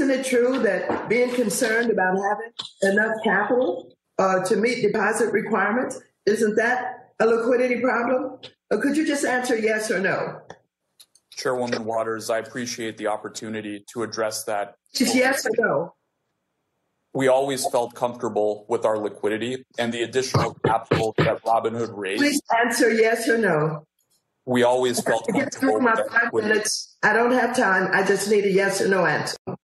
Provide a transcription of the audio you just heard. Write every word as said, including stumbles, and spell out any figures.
isn't it true that being concerned about having enough capital uh, to meet deposit requirements, isn't that a liquidity problem? Or could you just answer yes or no? Chairwoman Waters, I appreciate the opportunity to address that. Just yes or no? We always felt comfortable with our liquidity and the additional capital that Robinhood raised. Please answer yes or no. We always felt I get comfortable through my with our five liquidity. minutes. I don't have time. I just need a yes or no answer.